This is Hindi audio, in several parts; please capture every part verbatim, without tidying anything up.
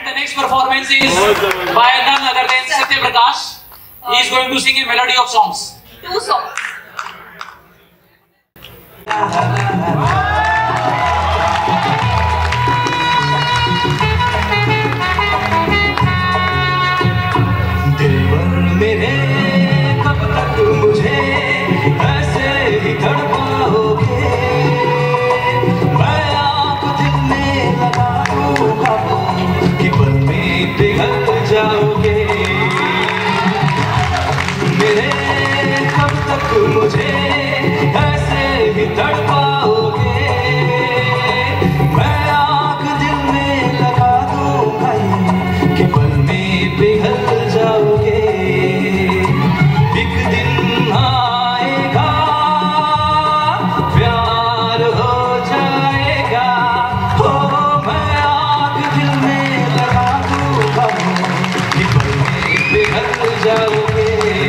the next performance is by none other than Satyaprakash. He is going to sing a melody of songs. Two songs. दिलबर मेरे कब तक मुझे ऐसे ही तड़पाओगे, मैं आप दिल में लगा दूंगा कि पल में पिघल जाओगे। मेरे कब तक मुझे ऐसे ही तड़पाओगे, मैं आग दिल में लगा दूंगा कि पल में पिघल जाओगे। एक दिन आएगा प्यार हो जाएगा, हो मैं आग दिल में लगा दूंगा कि पल में पिघल जाओगे।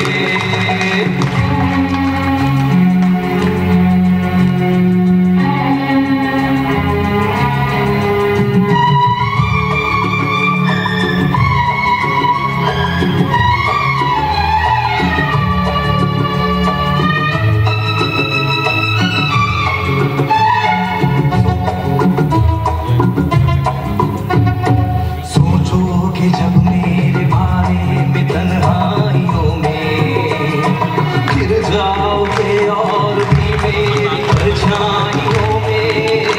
जब मेरे बारे में तन्हाइयों में गिर जाओगे और भी मेरी परछाइयों में,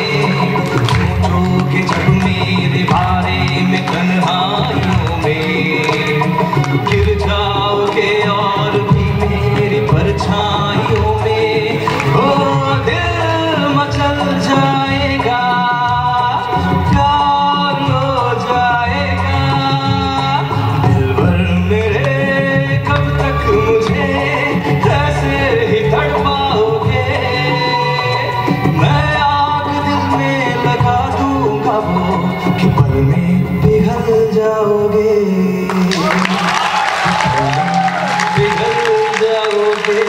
सोचोगे जब मेरे बारे में तन्हाइयों में गिर जाओगे और भी मेरी परछाइयों में, ओ दिल मचल जाएगा, प्यार हो जाएगा। मुझे ऐसे ही तड़पाओगे, मैं आग दिल में लगा दूंगा वो कि पल में पिघल जाओगे, पिघल जाओगे।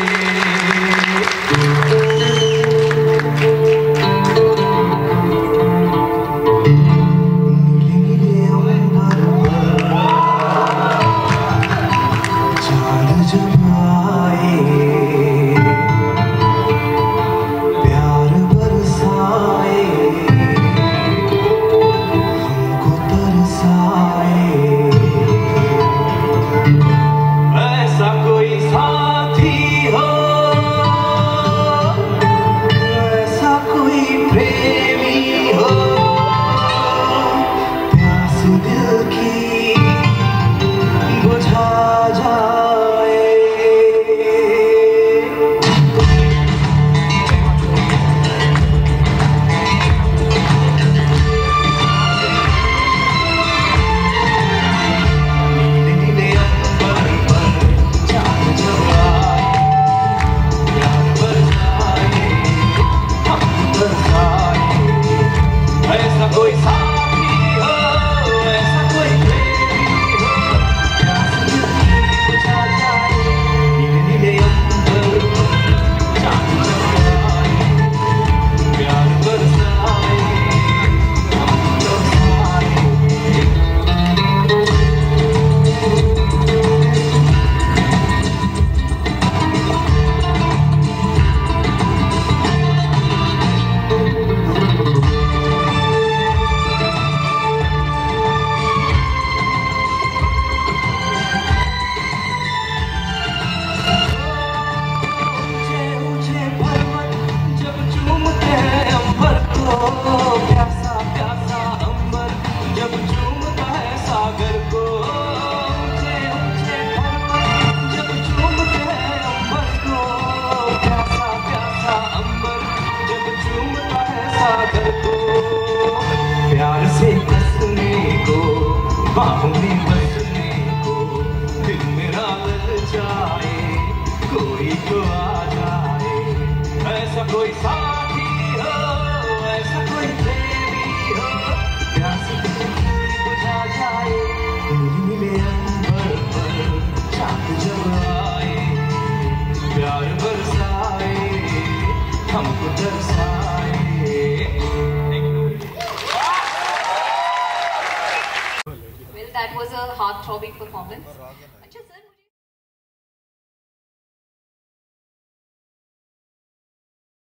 प्यासा प्यासा अंबर जब चूमता है सागर को, ऊंचे ऊंचे पर्वत जब चूमते हैं अंबर को, प्यासा प्यासा अंबर जब चूमता है सागर को, प्यार से कसने को बाहों में बसने को, दिल मेरा लग जाए कोई तो आ जाए, ऐसा कोई साथी ऐसा कोई प्रेमी हो, प्यास बुझा जाए, नीले अंबर पर चांद जब आए, प्यार बरसाए हमको दरसाए। that was a heart-throbbing performance. Just